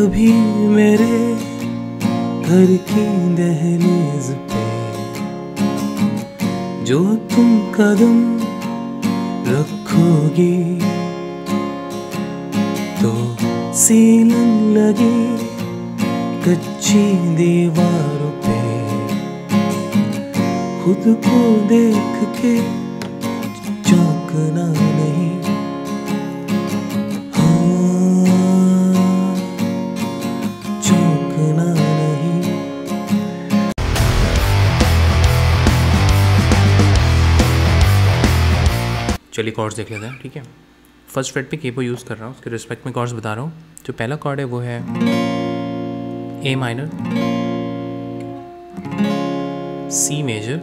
कभी मेरे घर की दहलीज पे जो तुम कदम रखोगी तो सीलन लगी कच्ची दीवारों पे खुद को देख के चौंकना नहीं, चौंकना नहीं। चलिए कॉर्ड्स देख लेते हैं, ठीक है। फर्स्ट फ्रेट पे केपो यूज़ कर रहा हूँ, उसके रिस्पेक्ट में कॉर्ड्स बता रहा हूँ। जो पहला कॉर्ड है वो है A minor, C major,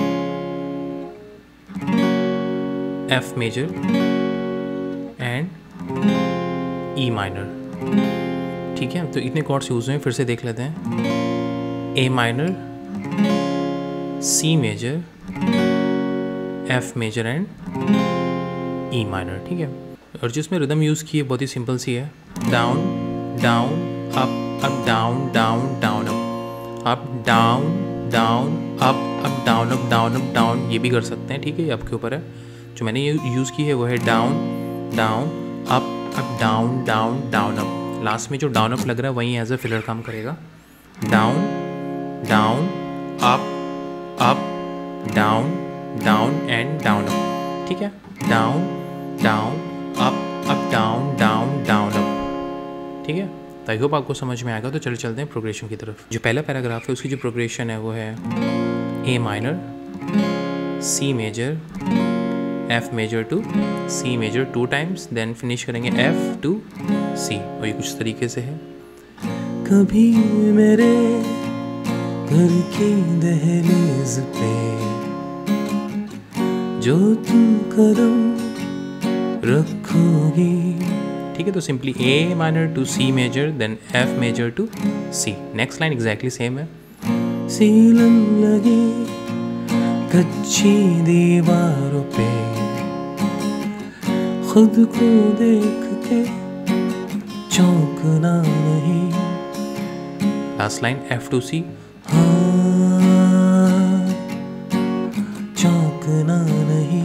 F major and E minor, ठीक है। तो इतने कॉर्ड्स यूज हुए, फिर से देख लेते हैं। A minor, C major, F major and E minor, ठीक है। और जिसमें रिदम यूज़ की है बहुत ही सिंपल सी है, down down up up down down down up down down up down up down up down, ये भी कर सकते हैं, ठीक है, ये आपके ऊपर है। जो मैंने ये यूज़ की है वो है down down up down down down up. Last में जो डाउन अप लग रहा है वही एज अ फिलर काम करेगा। Down down up down down and down up, ठीक है। Down down up down down down up, ठीक है। तो आई होप आपको समझ में आएगा। तो चलते हैं प्रोग्रेशन की तरफ। जो पहला पैराग्राफ है उसकी जो प्रोग्रेशन है वो है A minor, C major, F major to C major 2 times, then finish करेंगे एफ टू सी, और ये कुछ तरीके से है। कभी मेरे घर की दहलीज पे जो तुम कदम रखोगी, ठीक है। तो simply A minor to C major, then F major to C. Next line exactly same है। सीलन लगी कच्ची दीवारों पे खुद को देख के चौंकना नहीं। Last line F to C, चौंकना नहीं।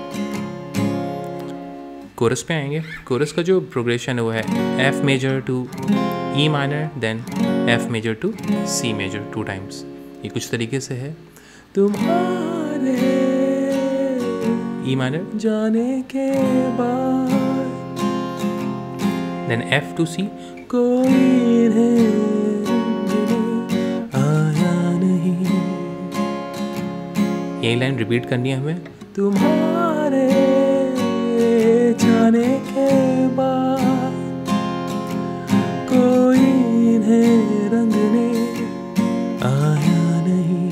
कोरस पे आएंगे। कोरस का जो प्रोग्रेशन है वो है F major to E minor, then F major to C major 2 times, ये कुछ तरीके से है। तुम्हारे ई माइनर, जाने के बाद देन एफ टू सी, कोई आया नहीं। यही लाइन रिपीट करनी है हमें। तुम्हारे जाने के बाद कोई इन्हें रंगने आया नहीं,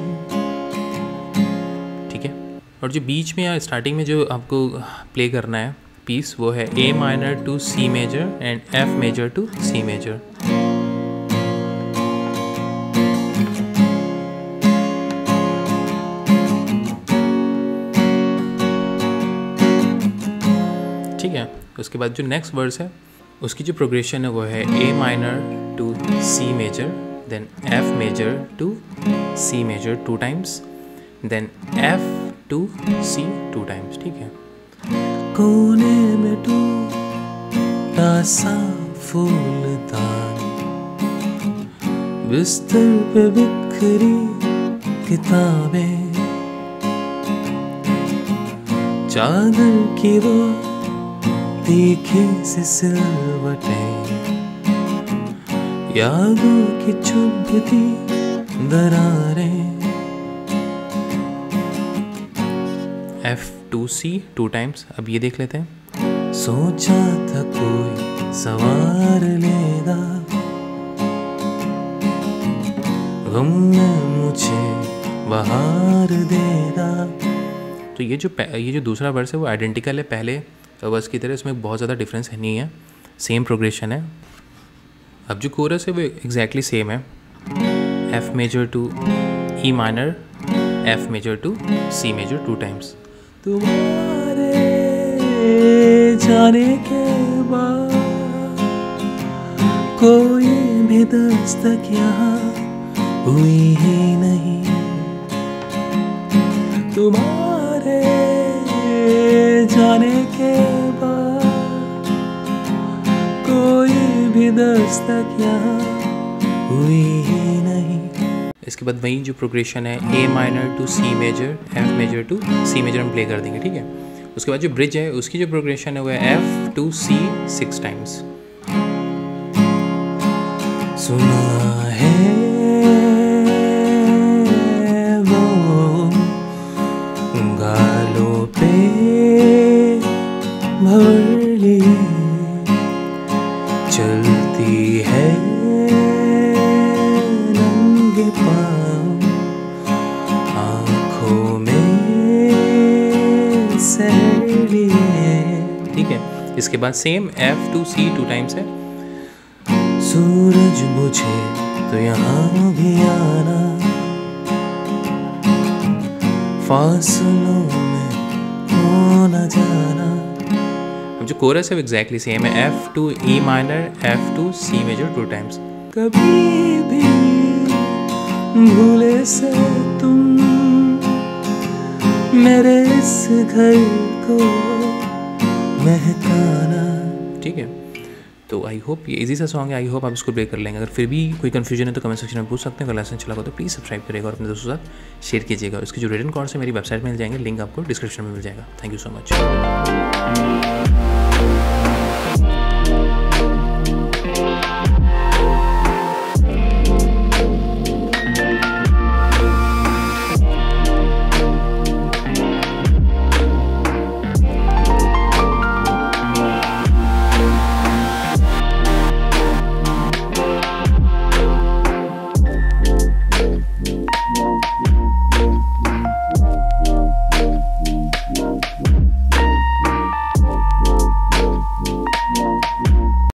ठीक है। और जो बीच में या स्टार्टिंग में जो आपको प्ले करना है पीस वो है A minor to C major and F major to C major. ठीक है। उसके बाद जो नेक्स्ट वर्स है उसकी जो प्रोग्रेशन है वो है A minor to C major, then F major to C major 2 times, then F to C 2 times, ठीक है। कोने में टूटा सा फूलदान, बिस्तर पे बिखरी किताबें, चादर की वो तीखी सी सिलवटें, यादों की चुभती दरारें। F to C 2 times. अब ये देख लेते हैं। सोचा था कोई सवार लेगा, गम में मुझे बहार देगा। तो ये जो दूसरा वर्स है वो आइडेंटिकल है पहले वर्स की तरह, इसमें बहुत ज़्यादा डिफरेंस नहीं है, सेम प्रोग्रेशन है। अब जो कोरस है वो एग्जैक्टली सेम है, F major to E minor, F major to C major 2 times. तुम्हारे जाने के बाद कोई भी दस्तक यहाँ हुई ही नहीं, तुम्हारे जाने के बाद कोई भी दस्तक यहाँ हुई ही नहीं। इसके बाद वही जो प्रोग्रेशन है A minor to C major, F major to C major हम प्ले कर देंगे, ठीक है। उसके बाद जो ब्रिज है उसकी जो प्रोग्रेशन है वो है एफ टू सी 6 टाइम्स। सुना है वो गालों पे भर लिए चलती है नंगे पाँव, आँखों में सैर लिए, ठीक है। इसके बाद same F to C 2 times है। सूरज बुझे तो यहाँ भी आना, फासलों में हो न जाना। अब जो कोरस है वो एग्जैक्टली सेम है, F to E minor, F to C major 2 times. कभी भी भूले से तुम मेरे इस घर को महकाना। ठीक है, तो आई होप ये इजी सा सॉन्ग है, आई होप आप इसको प्ले कर लेंगे। अगर फिर भी कोई कन्फ्यूजन है तो कमेंट सेक्शन में पूछ सकते हैं। अगर लेसन चला हो तो प्लीज़ सब्सक्राइब करेगा और अपने दोस्तों के साथ शेयर कीजिएगा। और इसके जो रिटन कॉर्ड्स है मेरी वेबसाइट में मिल जाएंगे, लिंक आपको डिस्क्रिप्शन में मिल जाएगा। Thank you so much.